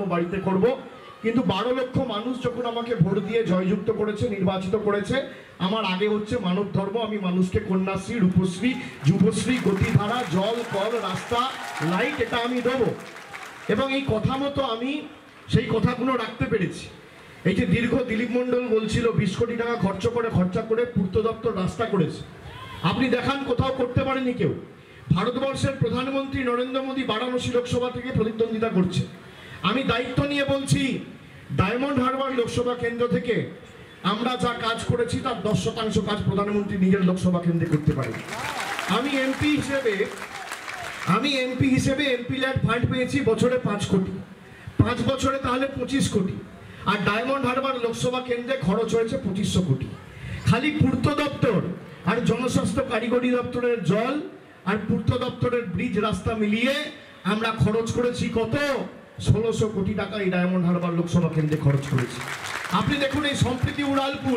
বাড়িতে করব। কিন্তু 12 লক্ষ মানুষ যখন আমাকে ভোট দিয়ে জয়যুক্ত করেছে, নির্বাচিত করেছে, আমার আগে হচ্ছে মানব ধর্ম। আমি মানুষকে কন্যাশ্রী, রূপশ্রী, যুবশ্রী, গতিধারা, জল, কল, রাস্তা, লাইট এটা আমি দেবো। এবং এই কথা মতো আমি সেই কথাগুলো রাখতে পেরেছি। এই যে দীর্ঘ দিলীপ মণ্ডল বলছিল 20 কোটি টাকা খরচা করে পূর্ত দপ্তর রাস্তা করেছে, আপনি দেখান কোথাও করতে পারেনি কেউ। ভারতবর্ষের প্রধানমন্ত্রী নরেন্দ্র মোদী বারাণসী লোকসভা থেকে প্রতিদ্বন্দ্বিতা করছে। আমি দায়িত্ব নিয়ে বলছি, ডায়মন্ড হারবার লোকসভা কেন্দ্র থেকে আমরা যা কাজ করেছি তার 10% কাজ প্রধানমন্ত্রী নিজের লোকসভা কেন্দ্রে করতে পারে। আমি এমপি হিসেবে এমপি ল্যাড ফান্ড পেয়েছি বছরে 5 কোটি, 5 বছরে তাহলে 25 কোটি। আর ডায়মন্ড হারবার লোকসভা কেন্দ্রে খরচ হয়েছে 2500 কোটি। খালি পূর্ত দপ্তর আর জনস্বাস্থ্য কারিগরি দপ্তরের জল আর পূর্ত দপ্তরের ব্রিজ রাস্তা মিলিয়ে আমরা খরচ করেছি কত? 1600 কোটি টাকা এই ডায়মন্ড হারবার লোকসভা কেন্দ্রে খরচ করেছি। আপনি দেখুন এই সম্প্রীতি উড়ালপুর